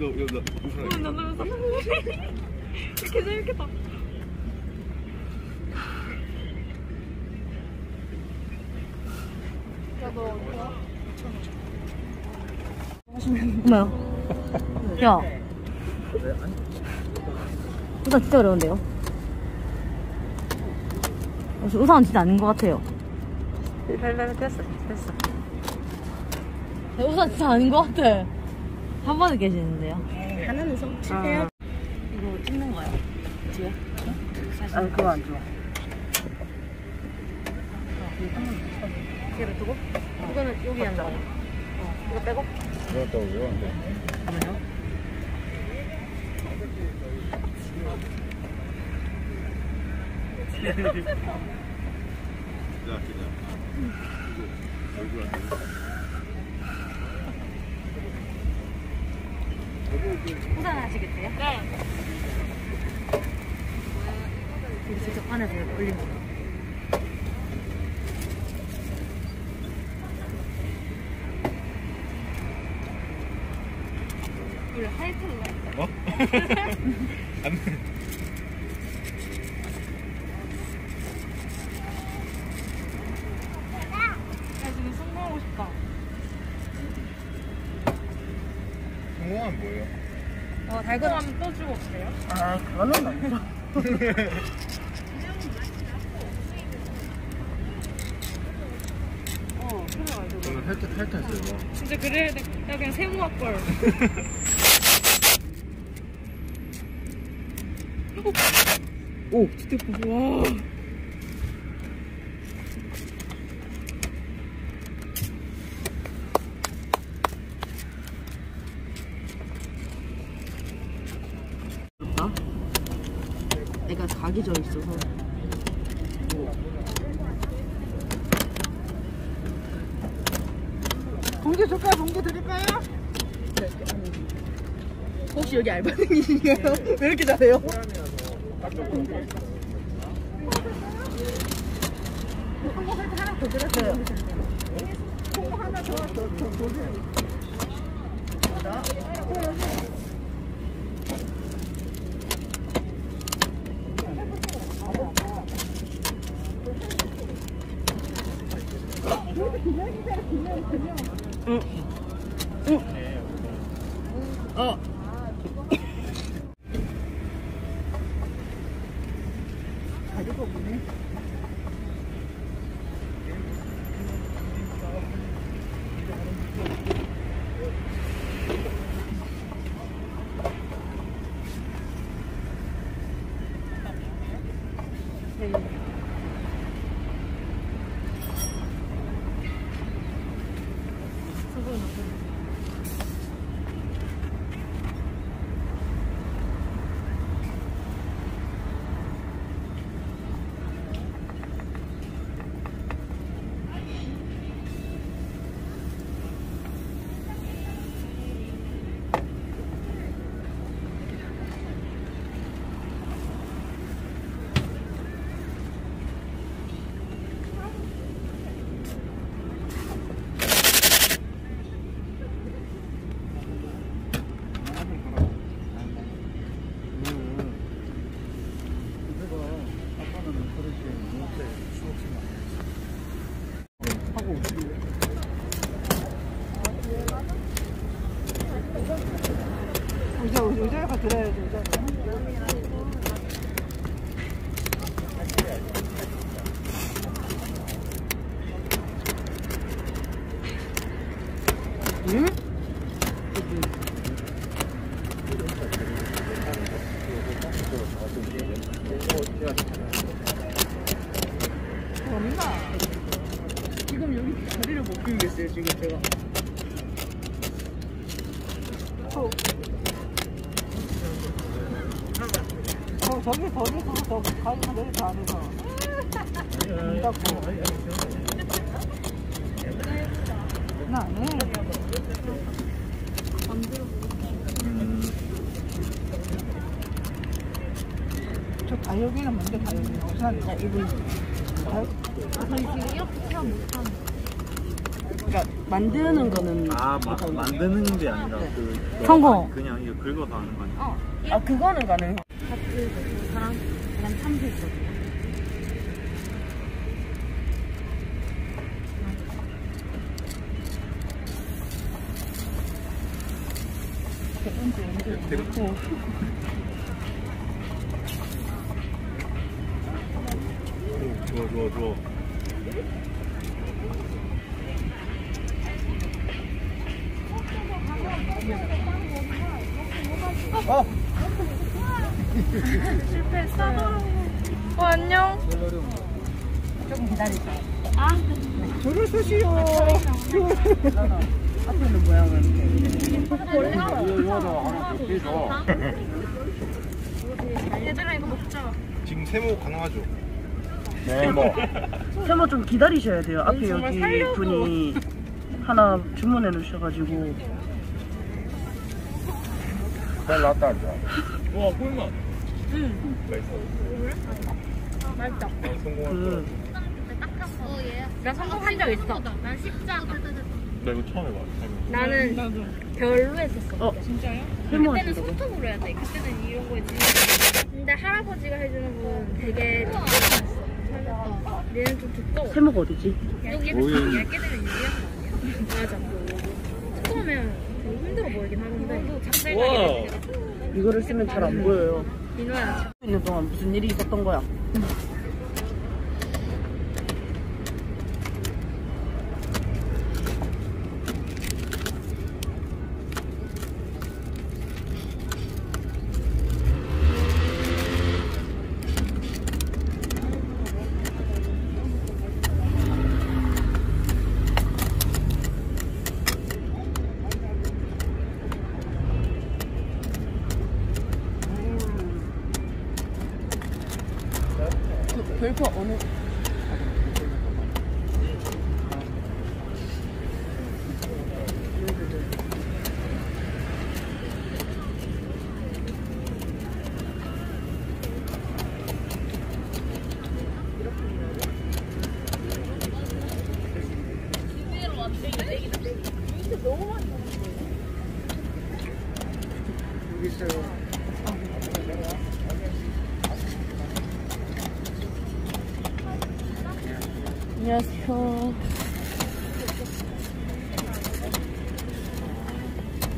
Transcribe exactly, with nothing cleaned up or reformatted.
이거 이거 우산. 나 너무 이렇게 재밌겠다. 나도 뭐야? 야, 우산 진짜 어려운데요? 우산은 진짜 아닌 것 같아요. 됐어 됐어. 우산 진짜 아닌 것 같아. 한 번에 계시는데요. 하나는 성취해요. 이거 찍는 거야? 뒤에? 아 그거 안 좋아. 뒤로 두고? 이거는 여기 앉아. 어. 이거 빼고? 이거 또 외웠는데. 잠깐만요. 야, 그냥. 얼굴 안 돼. 우산 하시겠대요? 네. 이거 직접 안에서 올린 거. 원래 하이픈가? 어? 안 돼. 나 지금 성공하고 싶다. 성공하면 뭐예요? 어 달고나면 또 주고 없어요? 아, 그거는 아니죠. 어 그래가지고. 저는 핥아, 핥았어요. 진짜 그래야 돼. 야 그냥 세모할 걸. 오! 진짜 와. 애가 각이 져 있어서. 공기 줄까요? 공기 드릴까요? 혹시 여기 알바생이신가요? 왜 이렇게 잘해요? 한국 살짝 하나 더 드렸어요. 네. 콩 하나 더, 더, 더, 더 드려요. 응. 응. 어. 가지고 보네. 의자, 의자가 들어야지, 의자가. 응? 없나? 지금 여기 자리를 못 비우겠어요, 지금 제가. 어. 어, 저기, 저기서, 저기, 가지마, 내리 다 안에서. 문 닫고. 나 안 해. 음. 저 다육이는 뭔데, 다육이? 우산. 자, 이분. 다육? 아, 저희 지금 이렇게 체험 못하는. 그러니까 만드는 거는 아 마, 만드는 게 아니라 네. 그 성공. 그냥 이거 긁어서 하는 거 아니야? 아 그거는 가능. 하트 사람 사람 참새 있거든요. 좋아 좋아 좋아. 어. 어 안녕. 조금 기다리자. 아 저를 쓰시오. 앞에 있는 모양은 원래 하나. 이거도 하나 더 해줘. 얘들아 이거 먹자. 지금 세모 가능하죠? 네 뭐. 세모 좀 기다리셔야 돼요. 앞에 정말 여기 살려고. 분이 하나 주문해 놓으셔가지고. 잘 나왔다 하자. 와 꿀맛. 응. 맛있어. 아, 맛있다. 어, 성공할 그 거야. 나 성공한 적 있어. 난 십자가. 나 이거 처음 해봐. 나는 별로 했었어. 어 진짜요? 세모 그때는 하시라고. 손톱으로 해야 돼. 그때는 이런 거 했지. 근데 할아버지가 해주는 건 되게 두꺼웠어. 얘는 좀 두꺼워. 세모가 어디지? 여기 오이. 좀 얇게 되면 유리한 거 아니야? 맞아. 두꺼우면 되게 힘들어 보이긴 하는데 작살나게 되더라고. 이거를 쓰면 잘 안 보여요. 민호야. 있는 동안 무슨 일이 있었던 거야? 그 별표 어느? 여기 있어요. 안녕하세요.